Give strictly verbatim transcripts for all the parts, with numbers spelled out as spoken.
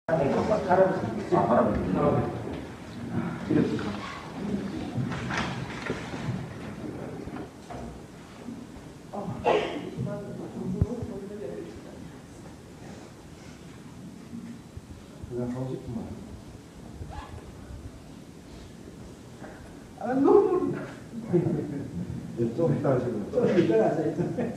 할아버지. 아, 할아버지. 할아버지. 이렇게. 그냥 하고 싶은 말. 아, 너무. 좀 이따 하시고. 좀 이따 하세요.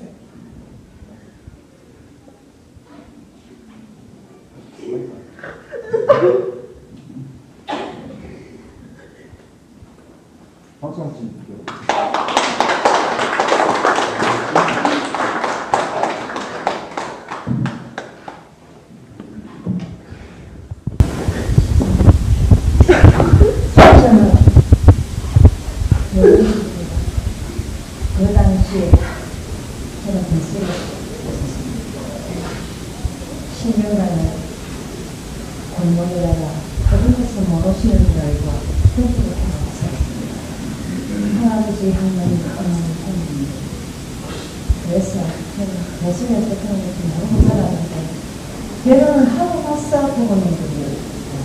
박수 한번 주세요. 그 당시에 저는 대수를 했었습니다. 십 년간은 공무원이라가 그분께서 모르시는 줄 알고 공부를 해왔었습니다. 할아버지 할머니 어머니 그래서 저는 대수에서 그런 것좀 너무 살았는데 결혼을 하고 나서 부모님들이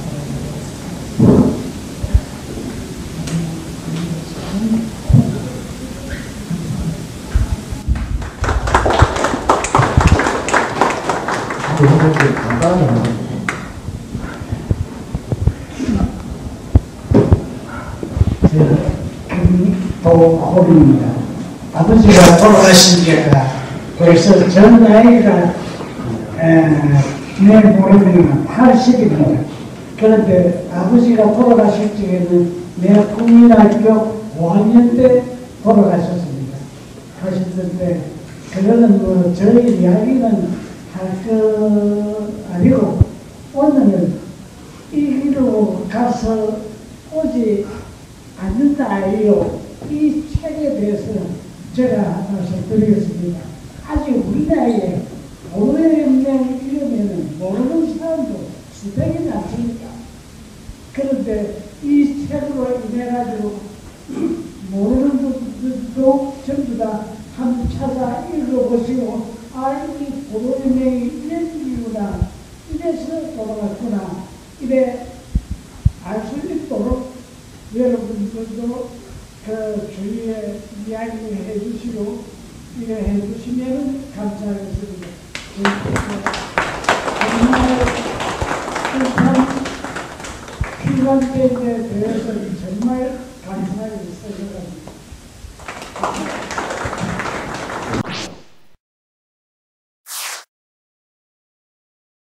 도호빈입니다. 아버지가 돌아가신 지가 벌써 전 나이가 내 모르면 팔십입니다. 그런데 아버지가 돌아가실 적에는 내 국민학교 오 학년 때 돌아가셨습니다. 하셨는데 그거는 뭐 저희 이야기는 할 거 아니고 오늘은 이리로 가서 오지 않는다 아니요. 이 책에 대해서 제가 말씀드리겠습니다. 아직 우리 나이에 오백 명 이러면 모르는 사람도 수백이 많습니다. 그런데 이 책으로 인해가지고 모르는 분들도 전부 다 한번 찾아 읽어보시고 아, 이 고도인명이 이런 이유구나 이래서 돌아갔구나 이래 알 수 있도록 여러분들도 그 주위에 이야기를 해주시고 이래 해주시면 감사하겠습니다. 정말 필요한 때에 대해서는 정말 감사하게 써서